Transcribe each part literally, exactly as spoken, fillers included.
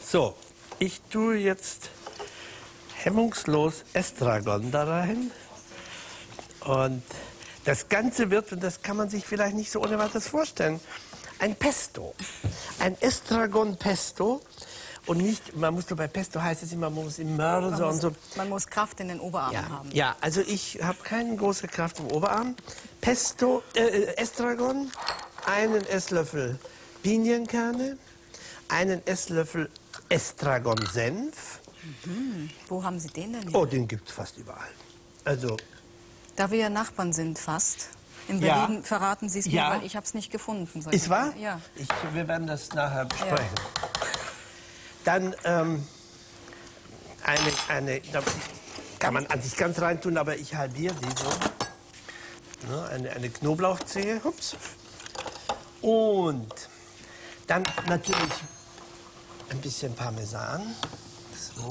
So, ich tue jetzt hemmungslos Estragon da rein. Und das Ganze wird, und das kann man sich vielleicht nicht so ohne weiteres vorstellen, ein Pesto. Ein Estragon-Pesto. Und nicht, man muss doch bei Pesto heißt es immer, man muss im Mörser Man muss, und so. man muss Kraft in den Oberarmen Ja, haben. ja, also ich habe keine große Kraft im Oberarm. Pesto, äh, Estragon, einen Esslöffel Pinienkerne, einen Esslöffel Estragon-Senf. Mhm. Wo haben Sie den denn? Oh, den gibt es fast überall. Also, da wir ja Nachbarn sind fast. In Ja. Berlin verraten Sie es mir, Ja. weil ich habe es nicht gefunden. sag ist ich wahr? mal. Ja. Ich, wir werden das nachher besprechen. Dann ähm, eine, eine, da kann man an sich ganz reintun, aber ich halbiere die so. Ne, eine, eine Knoblauchzehe, hups. Und dann natürlich ein bisschen Parmesan. So.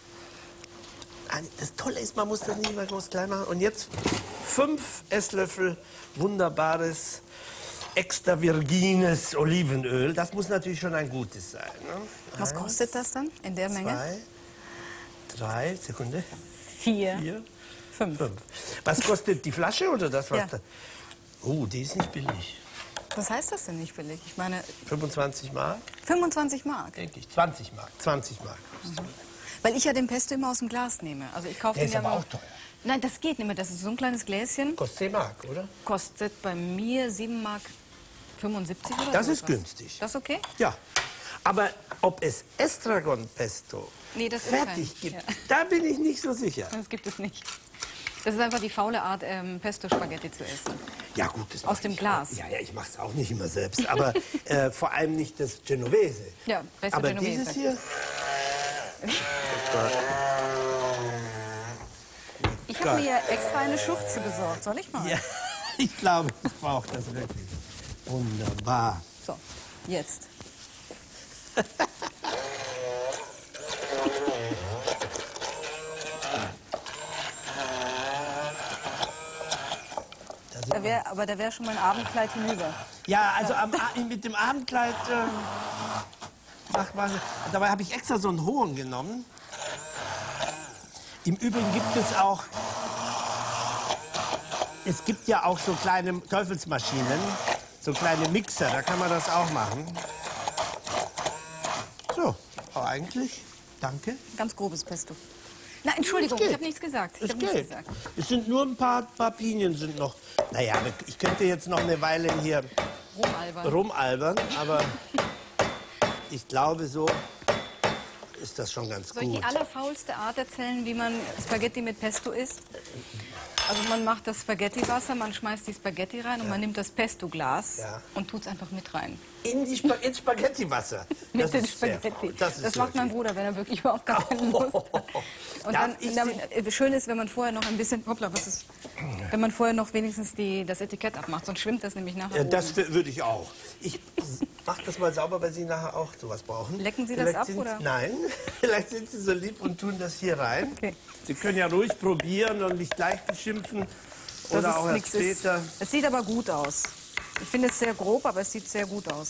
Das Tolle ist, man muss das nicht mehr groß klein machen. Und jetzt fünf Esslöffel wunderbares extra virgines Olivenöl. Das muss natürlich schon ein gutes sein. Ne? Was Eins, kostet das dann in der Menge? Zwei, drei, Sekunde. Vier. Vier, Fünf. fünf. Was kostet die Flasche oder das, was Ja. da? Oh, die ist nicht billig. Was heißt das denn nicht billig? Ich meine, fünfundzwanzig Mark, fünfundzwanzig Mark. denke ich. zwanzig Mark. zwanzig Mark. Mhm. Weil ich ja den Pesto immer aus dem Glas nehme. Also ich kaufe Der den ist ja aber immer- auch teuer. Nein, das geht nicht mehr. Das ist so ein kleines Gläschen. Kostet zehn Mark, oder? Kostet bei mir sieben Mark fünfundsiebzig oder Das so ist etwas. günstig. Das ist okay? Ja. Aber ob es Estragon-Pesto Nee, das ist fertig kein- gibt, ja. da bin ich nicht so sicher. Das gibt es nicht. Das ist einfach die faule Art, ähm, Pesto-Spaghetti zu essen. Ja gut, das Aus mach dem ich Glas. Auch. Ja, ja, ich mache es auch nicht immer selbst, aber äh, vor allem nicht das Genovese. Ja, Pesto aber Genovese. dieses hier, Ich habe mir ja extra eine Schürze besorgt. Soll ich mal? ja, ich glaube, ich brauche das wirklich. Wunderbar. So, jetzt. Da wär, aber da wäre schon mein Abendkleid hinüber. Ja, also am, A- mit dem Abendkleid, ähm, macht man, dabei habe ich extra so einen hohen genommen. Im Übrigen gibt es auch, es gibt ja auch so kleine Teufelsmaschinen, so kleine Mixer, da kann man das auch machen. So, aber eigentlich, danke. Ganz grobes Pesto. Na, Entschuldigung, Es geht. ich habe nichts gesagt. Ich Es habe nichts geht. gesagt. Es sind nur ein paar, paar Pinien sind noch. Naja, ich könnte jetzt noch eine Weile hier Rumalbern. rumalbern, aber ich glaube, so ist das schon ganz Soll ich gut. die allerfaulste Art erzählen, wie man Spaghetti mit Pesto isst? Also man macht das Spaghettiwasser, man schmeißt die Spaghetti rein und man nimmt das Pesto-Glas Ja. und tut es einfach mit rein. In die Spa ins Spaghettiwasser. Mit Das den ist sehr Spaghetti. faul. Das, ist macht mein wirklich- Bruder, wenn er wirklich überhaupt gar keine Lust hat. Und Darf dann, ich dann, Sie- äh, schön ist, wenn man vorher noch ein bisschen, hoppla, was ist, wenn man vorher noch wenigstens die, das Etikett abmacht, sonst schwimmt das nämlich nachher Ja, das oben. wür- würde ich auch. Ich mache das mal sauber, weil Sie nachher auch sowas brauchen. Lecken Sie das Vielleicht ab, sind, oder? Nein, vielleicht sind Sie so lieb und tun das hier rein. Okay. Sie können ja ruhig probieren und nicht gleich beschimpfen. Das Oder ist auch erst nix, ist- später. Es sieht aber gut aus. Ich finde es sehr grob, aber es sieht sehr gut aus.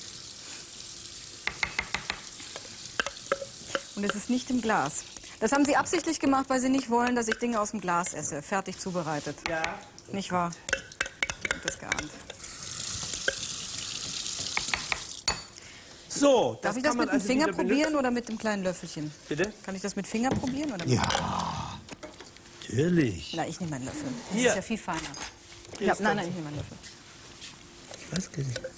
Und es ist nicht im Glas. Das haben Sie absichtlich gemacht, weil Sie nicht wollen, dass ich Dinge aus dem Glas esse. Fertig zubereitet. Ja. Nicht wahr? Ich hab das geahnt. So, Darf ich das kann man mit dem also Finger wieder probieren benutzen. oder mit dem kleinen Löffelchen? Bitte? Kann ich das mit Finger probieren? Oder mit Ja, natürlich. Na, ich nehme einen Löffel. Das Hier. ist ja viel feiner. Hier Ja, ist nein, ganz- nein, ich nehme einen Löffel. Ich weiß gar nicht.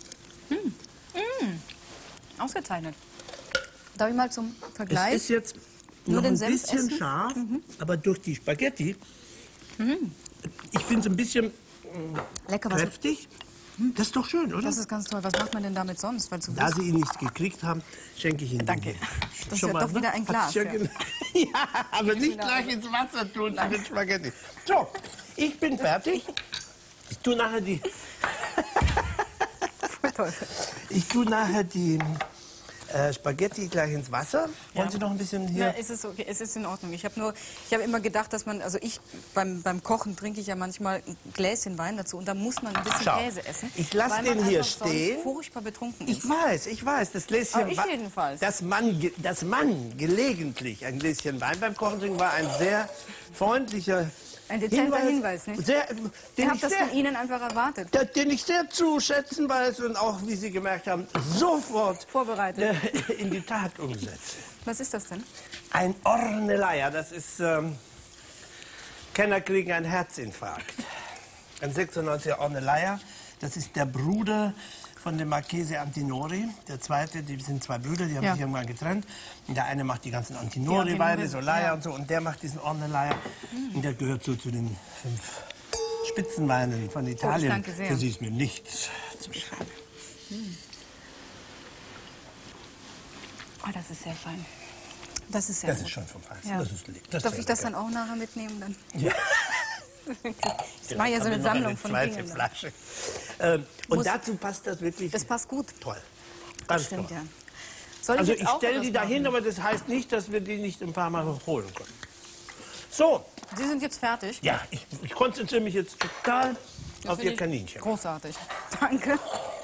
Ausgezeichnet. Darf ich mal zum Es Vergleich? ist jetzt Nur noch den ein Senf bisschen essen? scharf, aber durch die Spaghetti, ich finde es ein bisschen Lecker, was kräftig. Das ist doch schön, oder? Das ist ganz toll. Was macht man denn damit sonst? Weil zu Da Sie ihn nicht gekriegt haben, schenke ich Ihnen Danke. den. Das ist Schon ja mal, doch wieder ne? ein Hat Glas. sich Ja. Ja, gen- ja, aber nicht gleich ins Wasser tun zu den Spaghetti. So, ich bin fertig. Ich tue nachher die, Voll Teufel. ich tue nachher die Äh, Spaghetti gleich ins Wasser. Wollen Ja. Sie noch ein bisschen hier? Ja, es ist okay, es ist in Ordnung. Ich habe nur, ich habe immer gedacht, dass man, also ich beim, beim Kochen trinke ich ja manchmal ein Gläschen Wein dazu und da muss man ein bisschen Schau, Käse essen. ich lass weil den man hier einfach sonst stehen. furchtbar betrunken Ich ist. weiß, ich weiß, das Gläschen Aber ich Wa- jedenfalls. Dass man, ge- dass man gelegentlich ein Gläschen Wein beim Kochen trinken, war ein sehr freundlicher Ein dezenter Hinweis, nicht? Sehr, Ich den, habe ich das sehr, von Ihnen einfach erwartet. der- den ich sehr zu schätzen weiß und auch, wie Sie gemerkt haben, sofort Vorbereitet. äh, in die Tat umsetze. Was ist das denn? Ein Orneleier, das ist, ähm, Kenner kriegen einen Herzinfarkt. Ein sechsundneunziger Orneleier, das ist der Bruder von dem Marchese Antinori. Der zweite, die sind zwei Brüder, die haben Ja. sich irgendwann getrennt. Und der eine macht die ganzen Antinori-Weine, Antinori, Solaya ja. und so. Und der macht diesen Orneleier. Und der gehört so zu den fünf Spitzenweinen von Italien. danke sehr. Für sie ist mir nichts zu schreiben. Oh, das ist sehr fein. Das ist sehr Das gut. ist schon vom Feinsten. Ja. Das ist lieb. Das Darf ist ich das lecker. dann auch nachher mitnehmen? Dann? Ja. Ich mache ja so Hab eine ich noch Sammlung von zweite Dingen. dann. Flasche. Ähm, und Muss- dazu passt das wirklich Das passt gut. toll. Ganz Stimmt, toll. ja. Soll Also jetzt ich auch stelle etwas die dahin, machen? aber das heißt nicht, dass wir die nicht ein paar Mal holen können. So, Sie sind jetzt fertig. ja, ich, ich konzentriere mich jetzt total Das auf finde Ihr ich Kaninchen. Großartig. Danke.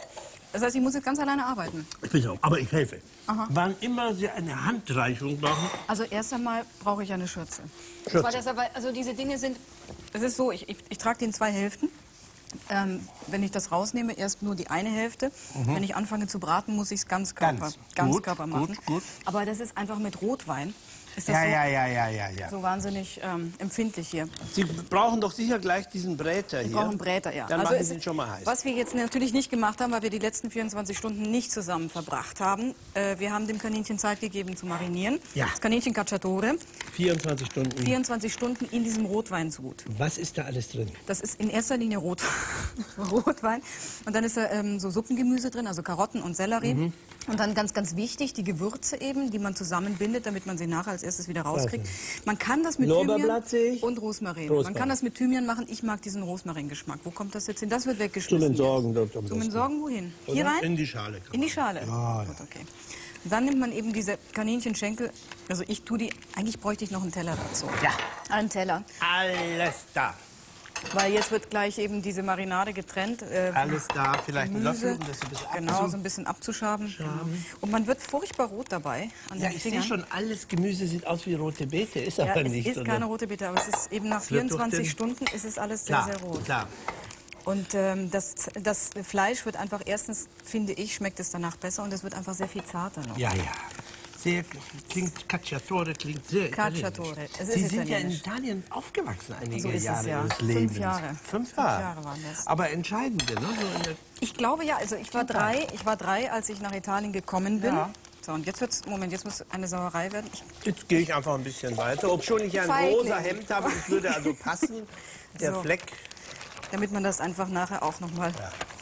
Das heißt, ich muss jetzt ganz alleine arbeiten. Ich bin auch, aber ich helfe. Wann immer Sie eine Handreichung machen, Also erst einmal brauche ich eine Schürze. Schürze. Weil das aber, also diese Dinge sind, es ist so, ich, ich, ich trage die in zwei Hälften. Ähm, wenn ich das rausnehme, erst nur die eine Hälfte. Wenn ich anfange zu braten, muss ich es ganz Körper, Ganz. ganz Gut, Körper gut, machen. gut. Aber das ist einfach mit Rotwein. Ist das ja, so, ja, ja, ja, ja, ja. so wahnsinnig ähm, empfindlich hier. Sie brauchen doch sicher gleich diesen Bräter hier. Wir brauchen Bräter, ja. Dann Also machen es- Sie ihn schon mal heiß. Was wir jetzt natürlich nicht gemacht haben, weil wir die letzten vierundzwanzig Stunden nicht zusammen verbracht haben. Äh, wir haben dem Kaninchen Zeit gegeben zu marinieren. Ja. Das Kaninchen Cacciatore, vierundzwanzig Stunden. vierundzwanzig Stunden in diesem Rotweinsud. Was ist da alles drin? Das ist in erster Linie Rot Rotwein. Und dann ist da ähm, so Suppengemüse drin, also Karotten und Sellerie. Mhm. Und dann ganz, ganz wichtig, die Gewürze eben, die man zusammenbindet, damit man sie nachher als erstes wieder rauskriegt. Man kann das mit Lorbeerblatt sehe Thymian ich. und Rosmarin. Rosmarin. Man kann das mit Thymian machen. Ich mag diesen Rosmaringeschmack. Wo kommt das jetzt hin? Das wird weggeschmissen. Zum Entsorgen jetzt. dort am Zum besten. Entsorgen wohin? Oder? Hier rein? In die Schale. In die Schale? Ja, ja. Gut, okay. Und dann nimmt man eben diese Kaninchenschenkel. Also ich tue die, eigentlich bräuchte ich noch einen Teller dazu. Ja. Einen Teller. Alles da. Weil jetzt wird gleich eben diese Marinade getrennt. Äh, Alles da. Vielleicht ein Gemüse, Löffel, um das ein bisschen genau, abzu- so ein bisschen abzuschaben. Und man wird furchtbar rot dabei an Ja, den ich sehe Fingern. schon, alles Gemüse sieht aus wie rote Beete, ist Ja, aber es nicht. ist oder? keine rote Beete, aber es ist eben nach Es wird durch vierundzwanzig den- Stunden ist es alles sehr, Klar, sehr rot. klar. Und ähm, das, das Fleisch wird einfach, erstens finde ich, schmeckt es danach besser und es wird einfach sehr viel zarter noch. Ja, ja. Sehr, klingt, Cacciatore klingt sehr Cacciatore, italienisch. es ist Sie sind ja in italienisch. Italien aufgewachsen einige So ist es, Jahre ja. Ihres Fünf Lebens. Jahre. Fünf Fünf Jahre. Jahre waren das. Aber entscheidende, ne? So in der Ich glaube ja, also ich war drei, ich war drei, als ich nach Italien gekommen bin. Ja. So, und jetzt wird's, Moment, jetzt muss eine Sauerei werden. Ich, Jetzt gehe ich einfach ein bisschen weiter. Obschon ich ja ein Feigling. rosa Hemd habe, das würde also passen. Der So. Fleck. damit man das einfach nachher auch noch mal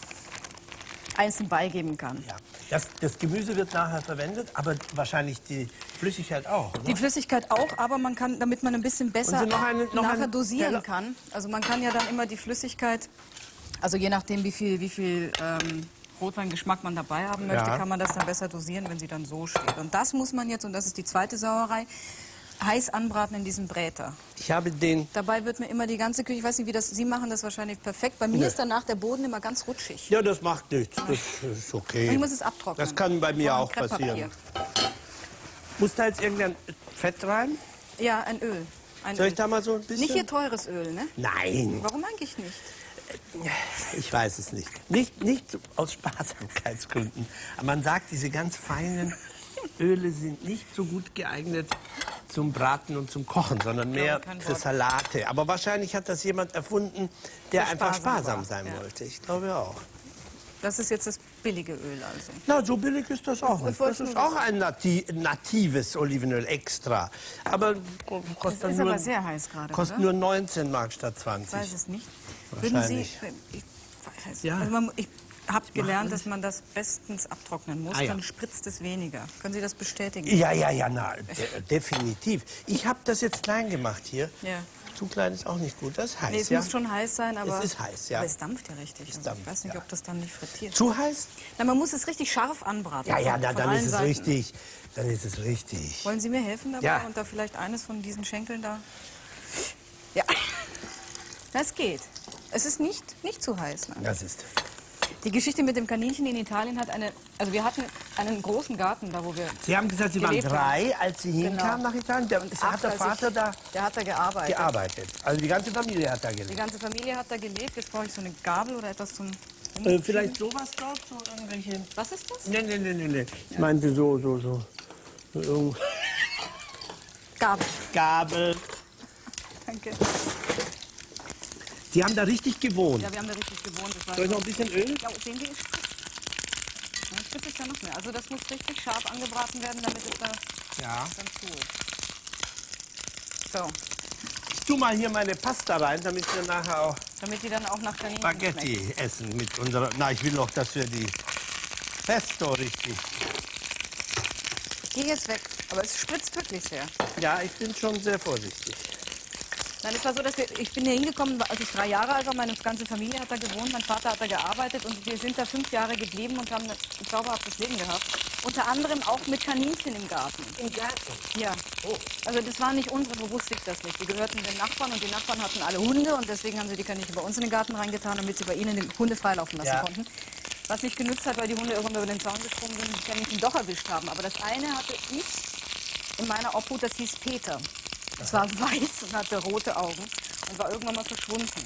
einzeln beigeben kann. Ja. Das, das Gemüse wird nachher verwendet, aber wahrscheinlich die Flüssigkeit auch, oder? Die Flüssigkeit auch, aber man kann, damit man ein bisschen besser Und so noch eine- noch nachher ein dosieren Teller? kann. Also man kann ja dann immer die Flüssigkeit, also je nachdem wie viel, wie viel ähm, Rotweingeschmack man dabei haben möchte, Ja. kann man das dann besser dosieren, wenn sie dann so steht. Und das muss man jetzt, und das ist die zweite Sauerei, heiß anbraten in diesem Bräter. Ich habe den... Dabei wird mir immer die ganze Küche, ich weiß nicht, wie das, Sie machen das wahrscheinlich perfekt. Bei mir Nee. ist danach der Boden immer ganz rutschig. Ja, das macht nichts. Das ist okay. Ich muss es abtrocknen. Das kann bei mir Ich brauche auch ein Krepppapier. passieren. Muss da jetzt irgendein Fett rein? Ja, ein Öl. Ein Soll Öl. ich da mal so ein bisschen? Nicht hier teures Öl, ne? Nein, Warum eigentlich nicht? ich weiß es nicht. Nicht, nicht aus Sparsamkeitsgründen. Aber man sagt, diese ganz feinen Öle sind nicht so gut geeignet zum Braten und zum Kochen, sondern mehr kein für Wort. Salate. Aber wahrscheinlich hat das jemand erfunden, der Der einfach sparsam sparsam war, sein ja. wollte. Ich glaube auch. Das ist jetzt das billige Öl also. Na, so billig ist das auch nicht. Ich wollte Das ist nur auch ein nati natives Olivenöl extra. Aber kostet Das ist nur, aber sehr heiß gerade, kostet oder? nur neunzehn Mark statt Ich zwanzig. weiß es nicht. Würden Sie, Wahrscheinlich. ich weiß, Ja. also man, ich habe gelernt, dass man das bestens abtrocknen muss, Ah, ja. dann spritzt es weniger. Können Sie das bestätigen? Ja, ja, ja, na, de definitiv. Ich habe das jetzt klein gemacht hier. Ja. zu klein ist auch nicht gut. Das ist heiß, Nee, es ja? muss schon heiß sein, aber Es ist heiß, ja. aber es dampft ja richtig. Also dampft, ich weiß nicht, ja. ob das dann nicht frittiert. Zu heiß? Na, man muss es richtig scharf anbraten. Ja, ja, von- na, von dann allen ist es Seiten. richtig. Dann ist es richtig. Wollen Sie mir helfen dabei Ja. und da vielleicht eines von diesen Schenkeln da? Ja, das geht. Es ist nicht, nicht zu heiß. Ne? Das ist. Die Geschichte mit dem Kaninchen in Italien hat eine... Also wir hatten einen großen Garten da, wo wir... Sie haben gesagt, Sie waren gelebt drei, als Sie hinkamen Genau. nach Italien. Der, Und hat acht, der als Vater ich- da Der hat da gearbeitet. gearbeitet. Also die ganze Familie hat da Die gelebt. ganze Familie hat da gelebt. Jetzt brauche ich so eine Gabel oder etwas zum... Äh, vielleicht sowas dort? So irgendwelche. Was ist das? Nee, nee, nee, nee. nee. Ich meinte so, so, so. so irgend- Gabel. Gabel. Danke. Die haben da richtig gewohnt. Ja, wir haben da richtig gewohnt. Das war Soll ich noch ein bisschen Öl? Ja, sehen Sie, ist spitz. Ja, spitz ist ja noch mehr. Also das muss richtig scharf angebraten werden, damit es da Ja. dann zu ist. So, Ich tu mal hier meine Pasta rein, damit wir nachher auch damit die dann auch nach Kaninchen Spaghetti schmeckt. essen mit unserer. Na, ich will noch, dass wir die Pesto richtig. Ich gehe jetzt weg, aber es spritzt wirklich sehr. Ja, ich bin schon sehr vorsichtig. Nein, es war so, dass wir, ich bin hier hingekommen, als ich drei Jahre alt war, meine ganze Familie hat da gewohnt, mein Vater hat da gearbeitet und wir sind da fünf Jahre geblieben und haben ein zauberhaftes Leben gehabt. Unter anderem auch mit Kaninchen im Garten. Im Garten? Ja. Oh. Also das waren nicht unsere, so wusste ich das nicht. Die gehörten den Nachbarn und die Nachbarn hatten alle Hunde und deswegen haben sie die Kaninchen bei uns in den Garten reingetan, damit sie bei ihnen den Hunde freilaufen lassen Ja. konnten. Was nicht genützt hat, weil die Hunde irgendwann über den Zaun gesprungen sind und die Kaninchen doch erwischt haben. Aber das eine hatte ich in meiner Obhut, das hieß Peter. Es war weiß und hatte rote Augen und war irgendwann mal verschwunden.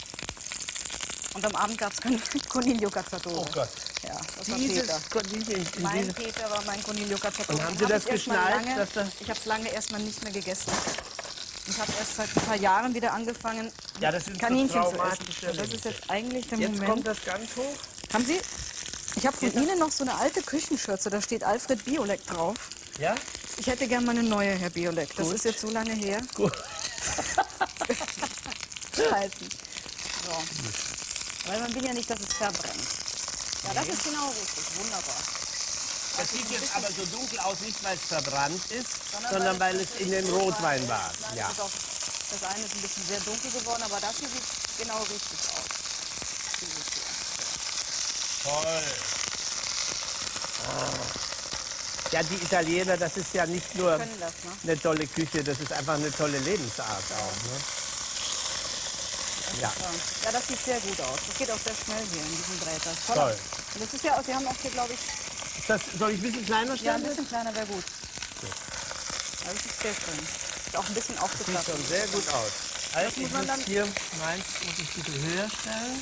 Und am Abend gab es Coniglio Cacciatore. Oh Gott. Ja, das war Dieses Peter. Coniglio in Mein diese- Peter war mein Coniglio Cacciatore. Und haben Den Sie hab das ich erst mal geschnallt, Lange, dass das- ich habe es lange erstmal nicht mehr gegessen. Ich habe erst seit ein paar Jahren wieder angefangen, Ja, das sind so Kaninchen zu essen. traumatische Und das ist jetzt eigentlich der Jetzt Moment. kommt das ganz hoch. Haben Sie? Ich habe von Ihnen noch so eine alte Küchenschürze, da steht Alfred Biolek drauf. Ja? Ich hätte gern mal eine neue, Herr Biolek. Das Gut. ist jetzt so lange her. Gut. Scheißen. So. Weil man will ja nicht, dass es verbrennt. Ja, das ist genau richtig. Wunderbar. Das sieht jetzt aber so dunkel aus, nicht weil es verbrannt ist, Sondern sondern weil weil es es in den Rotwein war. Nein, Ja. das, ist auch, das eine ist ein bisschen sehr dunkel geworden, aber das hier sieht genau richtig aus. Dieses hier. Toll. Ja, die Italiener, das ist ja nicht nur Können das, ne? eine tolle Küche, das ist einfach eine tolle Lebensart auch. Ne? Ja, Ja. ja, das sieht sehr gut aus. Das geht auch sehr schnell hier in diesem Bräter. Toll. toll. Und das ist ja, Sie haben auch hier, glaube ich, Ist das, soll ich ein bisschen kleiner ja, ein stellen? bisschen kleiner wäre gut. Ja, das ist sehr schön. Ist auch ein bisschen Sieht aufgeklappt. schon sehr gut aus. Also muss ich man muss dann- hier, meins muss ich ein bisschen höher stellen.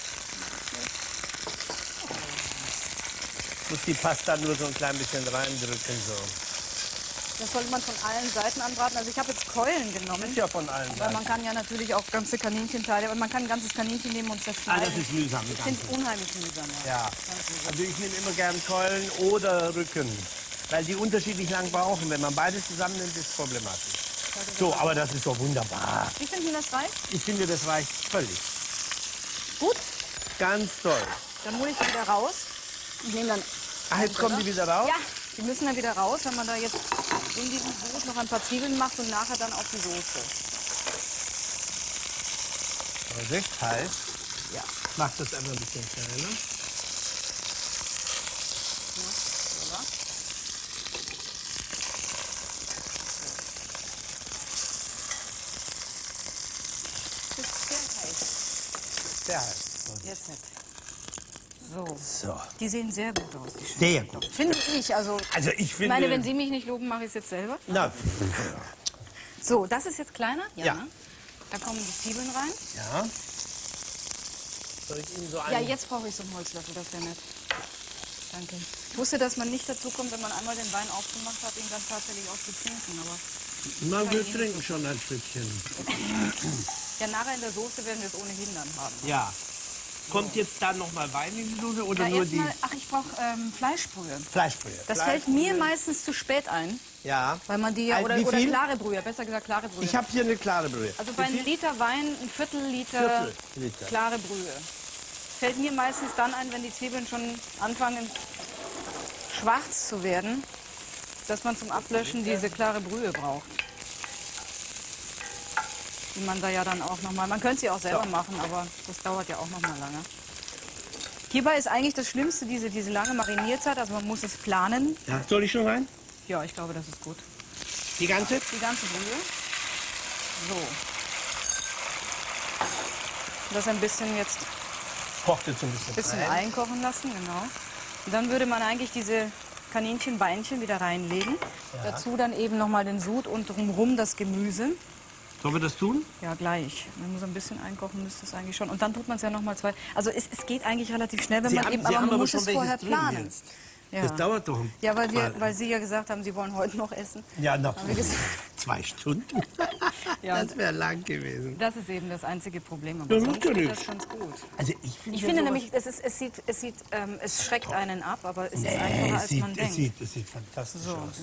Ich muss die Pasta nur so ein klein bisschen reindrücken. So. Das sollte man von allen Seiten anbraten. Also ich habe jetzt Keulen genommen. Ist ja von allen Weil Seiten. man kann ja natürlich auch ganze Kaninchenteile, aber man kann ein ganzes Kaninchen nehmen und Ah, zerschneiden. das ist mühsam. Ich finde es unheimlich mühsam. Ja. Ja, also ich nehme immer gern Keulen oder Rücken, weil die unterschiedlich lang brauchen. Wenn man beides zusammennimmt, ist es problematisch. So, aber das ist doch wunderbar. Wie finden das reicht? Ich finde, das reicht völlig. Gut, Ganz toll. dann hole ich die wieder raus. Ich nehme dann. Ach, jetzt kommen die wieder raus? Ja, die müssen dann wieder raus, wenn man da jetzt in diesem Brot noch ein paar Zwiebeln macht und nachher dann auch die Soße. Aber recht heiß. Ja. Macht das einfach ein bisschen kleiner. Oder? Das ist sehr heiß. Sehr heiß. Jetzt nicht. So. So. Die sehen sehr gut aus. Die Sehr gut. Finde ich. Also, Also ich ich finde... meine, wenn Sie mich nicht loben, mache ich es jetzt selber. Na, So, das ist jetzt kleiner? Ja. Ne? Da kommen die Zwiebeln rein. ja. Soll ich Ihnen so Ja, einen... jetzt brauche ich so einen Holzlöffel, das wäre nett. Danke. Ich wusste, dass man nicht dazu kommt, wenn man einmal den Wein aufgemacht hat, ihn dann tatsächlich auch zu trinken. Aber Na, wir trinken schon ein Stückchen. ja, nachher in der Soße werden wir es ohnehin dann haben. Ja. Kommt jetzt da noch mal Wein in die Soße oder Ja, nur die erstmal, ach, ich brauche ähm, Fleischbrühe. Fleischbrühe? Das fällt mir meistens zu spät ein, Ja. weil man die ja, Ein- oder, wie oder viel? klare Brühe, besser gesagt klare Brühe. Ich habe hier eine klare Brühe. Also bei einem Liter Wein ein Viertel Liter, Viertel Liter. klare Brühe. Fällt mir meistens dann ein, wenn die Zwiebeln schon anfangen schwarz zu werden, dass man zum Ablöschen diese klare Brühe braucht. die man da ja dann auch nochmal... Man könnte sie auch selber So. machen, aber das dauert ja auch nochmal lange. Hierbei ist eigentlich das Schlimmste diese, diese lange Marinierzeit, also man muss es planen. Ja, soll ich schon rein? Ja, ich glaube, das ist gut. Die ganze? Die ganze Brühe. So. Das ein bisschen jetzt Kocht jetzt ein bisschen, bisschen rein. einkochen lassen, genau. Und dann würde man eigentlich diese Kaninchenbeinchen wieder reinlegen. Ja. Dazu dann eben nochmal den Sud und drumherum das Gemüse. Sollen wir das tun? Ja, gleich. Wenn man so ein bisschen einkochen müsste es eigentlich schon. Und dann tut man es ja nochmal zwei. Also es, es geht eigentlich relativ schnell, wenn Sie man haben- eben, Sie aber haben man aber muss schon es welches vorher drin planen. jetzt. Ja. Das dauert doch. Ja, weil, wir, Mal. weil Sie ja gesagt haben, Sie wollen heute noch essen. Ja, noch Haben wir gesagt. zwei Stunden. Ja. Das wäre lang gewesen. Das ist eben das einzige Problem. Aber Das sonst macht ja geht nichts. das ganz gut. Also ich finde, Ich ja finde sowas- nämlich, es, ist, es, sieht, es, sieht, ähm, es schreckt einen ab, aber es ist Nee, einfacher, es als sieht, man es denkt. sieht, es sieht fantastisch So, aus.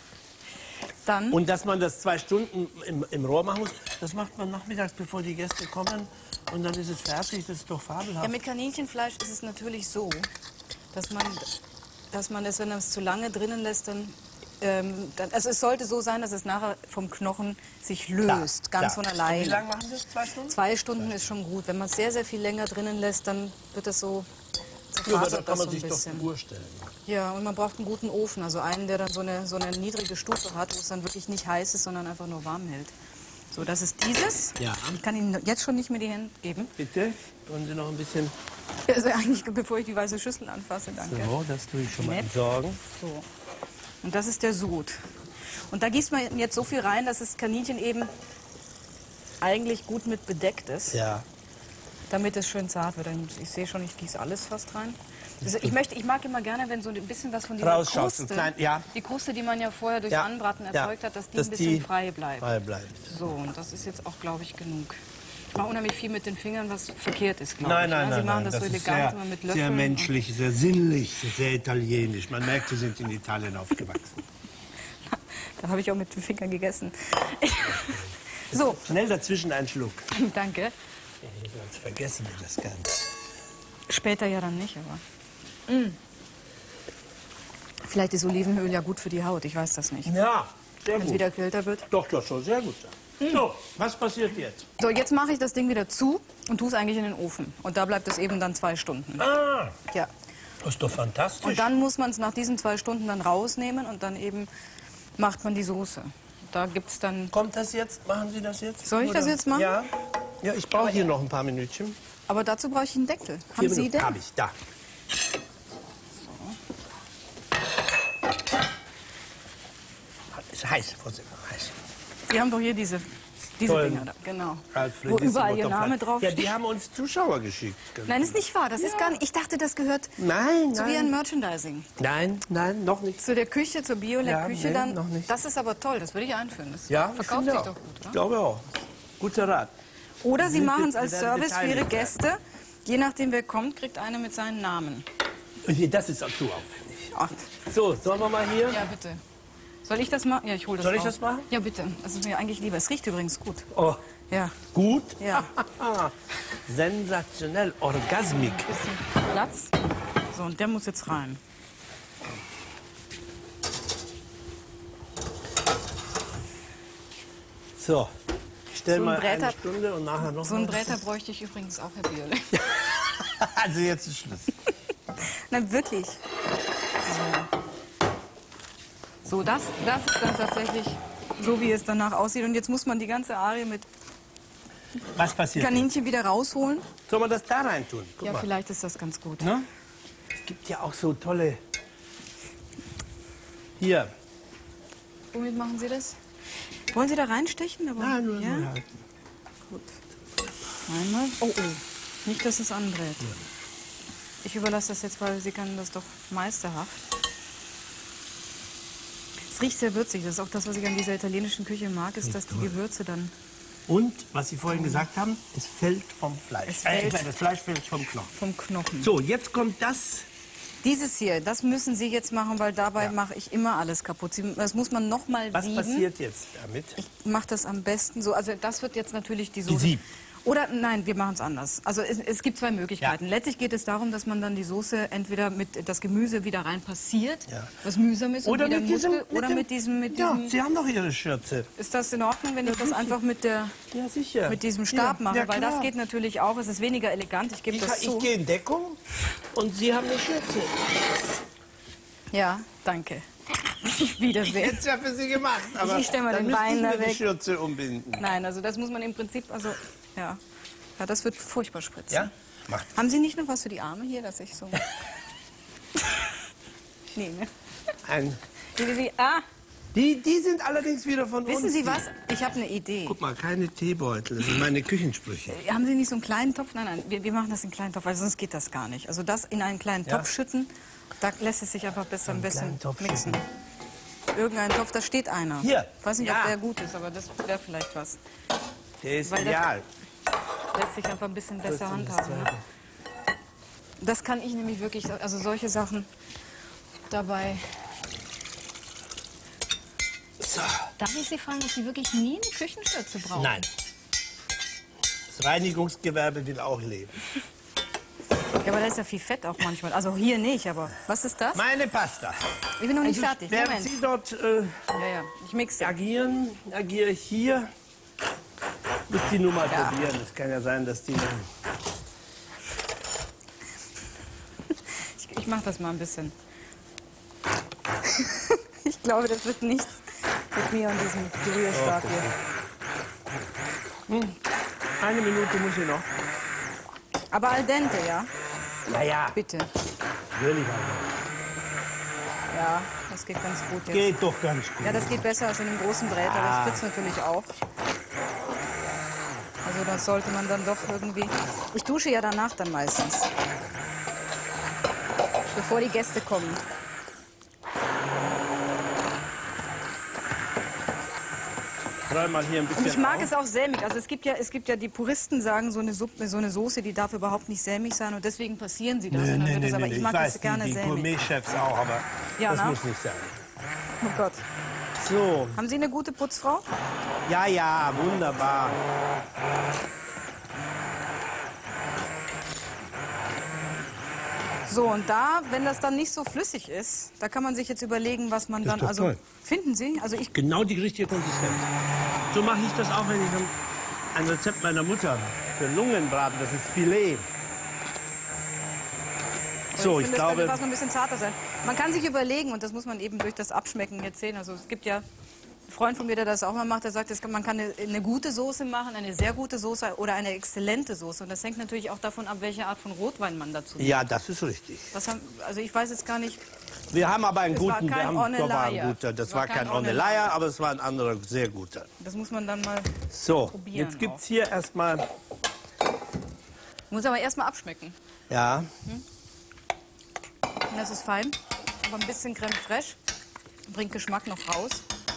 dann, Und dass man das zwei Stunden im, im Rohr machen muss, das macht man nachmittags, bevor die Gäste kommen. Und dann ist es fertig, das ist doch fabelhaft. ja, mit Kaninchenfleisch ist es natürlich so, dass man, dass man es, wenn man es zu lange drinnen lässt, dann, ähm, dann... Also es sollte so sein, dass es nachher vom Knochen sich löst, Klar, ganz klar. von alleine. Und wie lange machen Sie das? Zwei Stunden? Zwei Stunden ist schon gut. Wenn man es sehr, sehr viel länger drinnen lässt, dann wird es so... Ja, aber da zerfasert kann das man so ein sich doch bisschen. die Uhr stellen. Ja, und man braucht einen guten Ofen, also einen, der dann so eine, so eine niedrige Stufe hat, wo es dann wirklich nicht heiß ist, sondern einfach nur warm hält. So, das ist dieses. Ja. Ich kann Ihnen jetzt schon nicht mehr die Hände geben. Bitte, wollen Sie noch ein bisschen... Also eigentlich, bevor ich die weiße Schüssel anfasse, danke. So, das tue ich schon mal Nett. entsorgen. So. Und das ist der Sud. Und da gießt man jetzt so viel rein, dass das Kaninchen eben eigentlich gut mit bedeckt ist, Ja. damit es schön zart wird. Ich sehe schon, ich gieße alles fast rein. Also ich, möchte, ich mag immer gerne, wenn so ein bisschen was von dieser Rausschaut, so Kruste, klein, ja. die Kruste, die man ja vorher durch Ja, Anbraten ja. erzeugt hat, dass die Dass ein bisschen die frei bleibt. Frei bleibt. So, und das ist jetzt auch, glaube ich, genug. Ich mache unheimlich viel mit den Fingern, was verkehrt ist, glaube Nein, ich. nein, ne? Sie nein, machen nein. das, so ist elegant sehr, immer mit Löffeln. sehr und- menschlich, sehr sinnlich, sehr italienisch. Man merkt, Sie sind in Italien aufgewachsen. Da habe ich auch mit den Fingern gegessen. So, Schnell dazwischen einen Schluck. danke. Sonst vergessen wir das Ganze. Später ja dann nicht, aber... Mm. Vielleicht ist Olivenöl ja gut für die Haut, ich weiß das nicht. Ja, sehr Wenn es gut. wieder kälter wird. Doch, das soll sehr gut sein. So, was passiert jetzt? So, jetzt mache ich das Ding wieder zu und tue es eigentlich in den Ofen. Und da bleibt es eben dann zwei Stunden. Ah, Ja. das ist doch fantastisch. Und dann muss man es nach diesen zwei Stunden dann rausnehmen und dann eben macht man die Soße. Da gibt es dann... Kommt das jetzt? Machen Sie das jetzt? Soll ich das jetzt machen? Ja. Ja, ich brauche hier noch ein paar Minütchen. Aber dazu brauche ich einen Deckel. Haben Sie den? Habe ich, da. Ist heiß, Vorsicht, heiß. Sie haben doch hier diese, diese Toll. Dinger da. Genau. Alfred Wo ist überall immer Ihr top Name rein. drauf Ja, steht. die haben uns Zuschauer geschickt. Nein, ist nicht wahr. Das ist gar nicht... Ich dachte, das gehört Nein, zu Ihren nein. Merchandising. Nein, nein, noch nicht. Zu der Küche, zur Biolek-Küche Ja, nee, dann. noch nicht. Das ist aber toll, das würde ich einführen. Das Ja, ich verkauft finde sich auch. doch gut, Ich oder? glaube auch. Guter Rat. Oder Sie Wir- machen es wir als werden Service für Ihre beteiligt werden. Gäste. Je nachdem, wer kommt, kriegt einer mit seinen Namen. Und Das ist auch zu aufwendig. Ach, So, sollen wir mal hier? ja, bitte. Soll ich das machen? Ja, ich hole das Soll ich raus. das machen? Ja, bitte. Das ist mir eigentlich lieber. Es riecht übrigens gut. Oh, Ja. gut. Ja. Sensationell, orgasmik. Bisschen Platz. So, und der muss jetzt rein. So, ich stelle So ein mal eine Bräter- Stunde und nachher noch So einen mal. Bräter bräuchte ich übrigens auch, Herr Biolek. Also jetzt ist Schluss. Nein, wirklich. So. So, das, das ist dann tatsächlich so, wie es danach aussieht. Und jetzt muss man die ganze Arie mit Was passiert jetzt? Kaninchen wieder rausholen. Soll man das da rein tun? Guck Ja, mal. vielleicht ist das ganz gut. Ne? Es gibt ja auch so tolle... Hier. Womit machen Sie das? Wollen Sie da reinstechen? Aber, Nein, nur ja? so halten. Gut. Einmal. Oh, oh. Nicht, dass es anbrät. Ich überlasse das jetzt, weil Sie können das doch meisterhaft. Es riecht sehr würzig. Das ist auch das, was ich an dieser italienischen Küche mag, ist, dass die Gewürze dann... Und, was Sie vorhin gesagt haben, es fällt vom Fleisch. Es Äh, fällt- ich meine, das Fleisch fällt vom Knochen. vom Knochen. So, jetzt kommt das. Dieses hier, das müssen Sie jetzt machen, weil dabei Ja. mache ich immer alles kaputt. Sie, das muss man noch mal Was sieben. passiert jetzt damit? Ich mache das am besten so. Also das wird jetzt natürlich die Soße. Gesieb. Oder nein, wir machen es anders. Also es, es gibt zwei Möglichkeiten. Ja. Letztlich geht es darum, dass man dann die Soße entweder mit das Gemüse wieder rein passiert, Ja. was mühsam ist, Oder und wieder mit diesem, Muskel, oder dem- mit diesem, mit Ja, diesem. Sie haben doch Ihre Schürze. Ist das in Ordnung, wenn ich das sicher. einfach mit der Ja, sicher. mit diesem Stab Ja, mache? ja, Weil das klar. geht natürlich auch. Es ist weniger elegant. Ich gebe Ich, das ich zu. gehe in Deckung und Sie haben eine Schürze. Ja, danke. Wiedersehen. Jetzt ja für Sie gemacht. Aber Ich stell mal dann den müsste Wein ich da mir die weg. Schürze umbinden. Nein, also das muss man im Prinzip, also ja, ja, das wird furchtbar spritzen. Ja? Macht. Haben Sie nicht noch was für die Arme hier, dass ich so? Nee, ne? Ein, Wie Sie, ah, die, die sind allerdings wieder von uns. wissen Sie die- was? Ich habe eine Idee. Guck mal, keine Teebeutel. Das sind meine Küchensprüche. Haben Sie nicht so einen kleinen Topf? Nein, nein, wir, wir machen das in einen kleinen Topf, weil sonst geht das gar nicht. Also das in einen kleinen Ja. Topf schütten, da lässt es sich einfach besser ein bisschen kleinen Topf mixen. Irgendein Topf, da steht einer. Hier. Ich weiß nicht, Ja. ob der gut ist, aber das wäre vielleicht was. Der ist Weil das- ideal. Lässt sich einfach ein bisschen besser handhaben. Ne? Das kann ich nämlich wirklich, also solche Sachen dabei. So. Darf ich Sie fragen, ob Sie wirklich nie eine Küchenschürze brauchen? Nein. Das Reinigungsgewerbe will auch leben. Ja, aber da ist ja viel Fett auch manchmal. Also hier nicht, aber was ist das? Meine Pasta. Ich bin noch nicht Also, fertig. während Moment. Sie dort äh, Ja, ja, ich mixe. agieren, agiere ich hier. Muss die Nummer Ja. probieren. Es kann ja sein, dass die dann... Ich, ich mache das mal ein bisschen. Ich glaube, das wird nichts mit mir und diesem Gerührstab hier. Eine Minute muss ich noch. Aber al dente, ja? Ja, ja. Bitte. Natürlich. Ja, das geht ganz gut jetzt. Geht doch ganz gut. Ja, das geht besser als in einem großen Brät, aber das spritzt natürlich auch. Also das sollte man dann doch irgendwie... Ich dusche ja danach dann meistens. Bevor die Gäste kommen. Räum mal hier ein bisschen Und ich mag auf. es auch sämig. Also es gibt ja, es gibt ja die Puristen sagen, so eine Suppe, so eine Soße, die darf überhaupt nicht sämig sein und deswegen passieren sie das. Nee, Und dann nee, wird nee, es, aber nee, ich ich mag weiß, das gerne die, die sämig. Gourmet-Chefs auch, aber Ja, das na? muss nicht sein. Oh Gott. So, Haben Sie eine gute Putzfrau? ja, ja, wunderbar. So, und da, wenn das dann nicht so flüssig ist, da kann man sich jetzt überlegen, was man Das ist dann, doch also toll. finden Sie? Also ich, Genau die richtige Konsistenz. So mache ich das auch, wenn ich ein, ein Rezept meiner Mutter für Lungenbraten, das ist Filet. So, ich finde, das könnte glaube, fast noch ein bisschen zarter sein. Man kann sich überlegen, und das muss man eben durch das Abschmecken jetzt sehen. Also es gibt ja einen Freund von mir, der das auch mal macht, der sagt, das kann, man kann eine, eine gute Soße machen, eine sehr gute Soße oder eine exzellente Soße. Und das hängt natürlich auch davon ab, welche Art von Rotwein man dazu nimmt. ja, das ist richtig. Was haben, also ich weiß jetzt gar nicht, Wir haben aber einen Es war guten, wir kein haben, das war ein Ornellaia. guter. Das Es war war kein kein Ornellaia, Ornellaia. aber es war ein anderer, sehr guter. das muss man dann mal, So, Probieren jetzt gibt es hier erstmal, muss aber erstmal abschmecken. ja, Und das ist fein, aber ein bisschen Creme fraiche bringt Geschmack noch raus.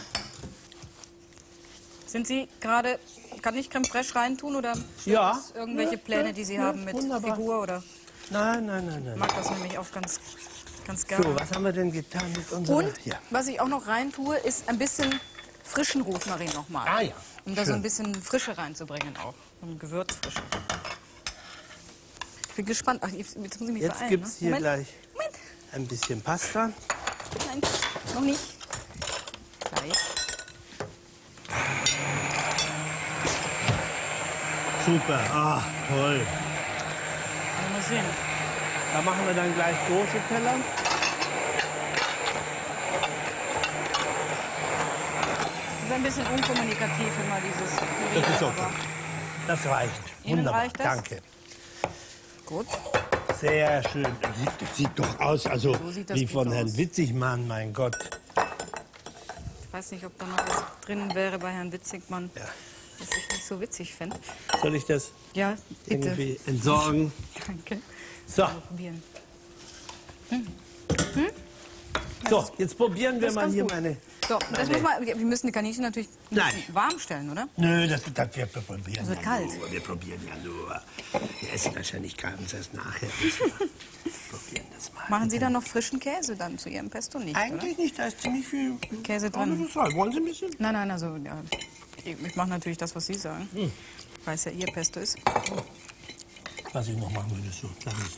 Sind Sie gerade, kann ich Creme fraiche reintun oder Ja. das irgendwelche Ja, Pläne, ja, die Sie ja, haben mit wunderbar. Figur oder? nein, nein, nein, nein. Ich mag das nämlich auch ganz, ganz gerne. So, was haben wir denn getan mit unserer... Und Ja. was ich auch noch rein tue, ist ein bisschen frischen Rosmarin nochmal. Ah ja, Um da so schön. ein bisschen Frische reinzubringen auch. Und Gewürzfrische. Ich bin gespannt. Ach, jetzt muss ich mich Jetzt beeilen. gibt es ne? hier Moment, gleich Moment. ein bisschen Pasta. Nein, noch nicht. Gleich. Super, ah, toll. Mal sehen. Da machen wir dann gleich große Teller. Das ist ein bisschen unkommunikativ immer dieses Püree, Das ist okay. aber Das reicht. Ihnen Wunderbar, reicht das? danke. Gut. Sehr schön. Das sieht, das sieht doch aus, also So sieht das wie gut von aus. Herrn Witzigmann, mein Gott. Ich weiß nicht, ob da noch was drin wäre bei Herrn Witzigmann, Ja. was ich nicht so witzig fände. Soll ich das Ja, bitte. irgendwie entsorgen? Danke. So, Mal probieren. so, jetzt probieren wir das ist mal ganz hier gut. meine... So, das muss man, wir müssen die Kaninchen natürlich ein Nein. bisschen warm stellen, oder? Nö, das, das wir probieren Das wird ja kalt. nur. Wir probieren ja nur. Wir essen wahrscheinlich ganz erst nachher. Wir probieren das mal. Machen Sie dann noch frischen Käse dann zu Ihrem Pesto nicht, Eigentlich nicht, da ist ziemlich viel Käse Oh, drin. das ist halt. Wollen Sie ein bisschen? oder? Nein, nein, also ja, ich, ich mache natürlich das, was Sie sagen. Weil es ja ihr Pesto ist. Was ich noch machen würde, ist so. Das ist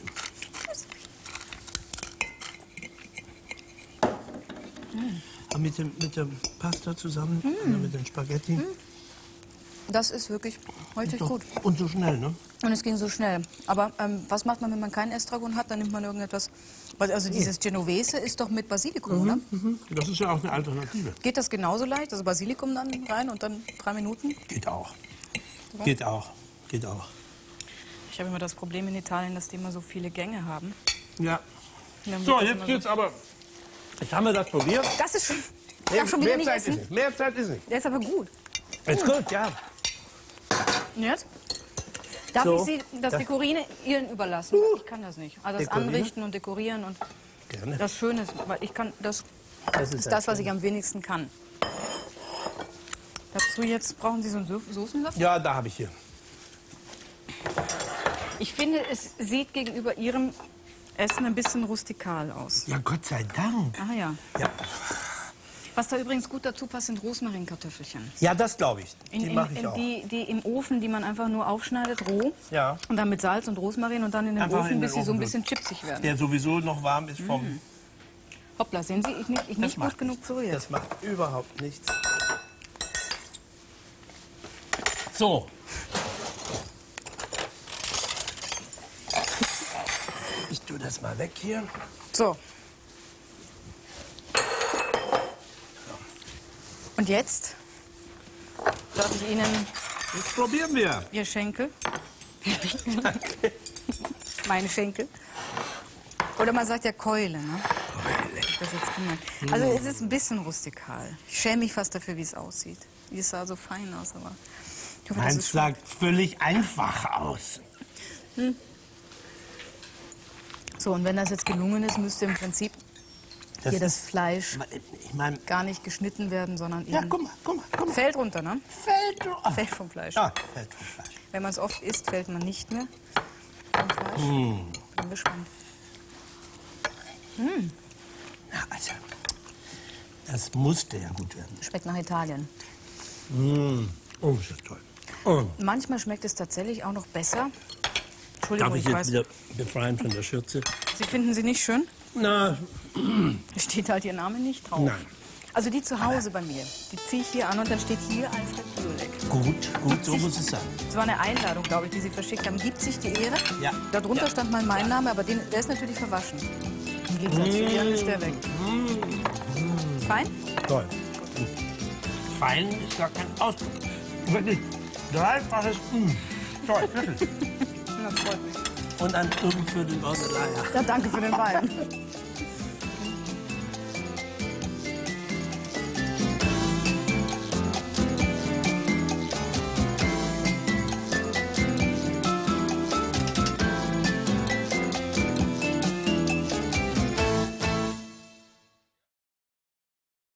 mm. Aber mit dem, mit der Pasta zusammen, mm. oder mit den Spaghetti. Mm. Das ist wirklich richtig Doch, gut. Und so schnell, ne? Und es ging so schnell. Aber ähm, was macht man, wenn man keinen Estragon hat? Dann nimmt man irgendetwas. Also dieses Genovese ist doch mit Basilikum, mhm, oder? Mhm. Das ist ja auch eine Alternative. Geht das genauso leicht? Also Basilikum dann rein und dann drei Minuten? Geht auch. Ja. Geht auch. Geht auch. Ich habe immer das Problem in Italien, dass die immer so viele Gänge haben. Ja. So, jetzt geht's so. Aber. Jetzt haben wir das probiert. Das ist schon. Ich mehr, darf schon wieder mehr nicht Zeit essen. ist nicht. Mehr Zeit ist nicht. Der ist aber gut. Ist gut, ja. Und jetzt? Darf so, ich Sie das Dekorieren Ihnen überlassen? Uh, ich kann das nicht. Also das dekorieren? Anrichten und Dekorieren und Gerne. Das Schöne ist, weil ich kann das, das ist, ist das, was ich am wenigsten kann. Dazu jetzt brauchen Sie so einen so Soßensaft? Ja, da habe ich hier. Ich finde, es sieht gegenüber Ihrem Essen ein bisschen rustikal aus. Ja, Gott sei Dank. Ah ja. Ja. Was da übrigens gut dazu passt, sind Rosmarinkartoffelchen. Ja, das glaube ich. Die in, mache ich in, auch. Die, die im Ofen, die man einfach nur aufschneidet, roh. Ja. Und dann mit Salz und Rosmarin und dann in den einfach Ofen, in den bis sie Ofen so ein bisschen chipsig werden. Der sowieso noch warm ist vom... Mhm. Hoppla, sehen Sie, ich nicht, ich nicht gut genug berührt. Das macht überhaupt nichts. So. Ich tue das mal weg hier. So. Und jetzt darf ich Ihnen... Jetzt probieren wir. Ihr Schenkel. Meine Schenkel. Oder man sagt ja Keule, ne? Keule. Das jetzt gemerkt. Also es ist ein bisschen rustikal. Ich schäme mich fast dafür, wie es aussieht. Wie es sah so fein aus, aber... Ich hoffe, Meins sah völlig einfach aus. Hm. So, und wenn das jetzt gelungen ist, müsste im Prinzip das hier das Fleisch ich mein, gar nicht geschnitten werden, sondern eben... Ja, guck mal, guck mal, guck mal. Fällt runter, ne? Fällt runter. Fällt vom Fleisch. Ja, fällt vom Fleisch. Wenn man es oft isst, fällt man nicht mehr vom Fleisch. Mm. Bin gespannt. Mm. Na, also, das musste ja gut werden. Schmeckt nach Italien. Mm. Oh, ist das toll. Oh. Manchmal schmeckt es tatsächlich auch noch besser. Entschuldigung, Darf ich, ich jetzt weiß. wieder befreien von der Schürze? Sie finden sie nicht schön? Na. Steht halt Ihr Name nicht drauf. Nein. Also die zu Hause bei mir, die ziehe ich hier an und dann steht hier Alfred Jurek. Gut, gut, so muss es sein. Das war eine Einladung, glaube ich, die Sie verschickt haben. Gibt sich die Ehre? Ja. Darunter ja. stand mal mein Name, aber den, der ist natürlich verwaschen. Im Gegensatz zu Ihrem ist der weg. Mm. Fein? Toll. Gut. Fein ist gar kein Ausdruck. Wirklich dreifaches mm. Toll, wirklich. Das freut mich. Und ein Irgend für den Orgelei. Ja, danke für den Wein.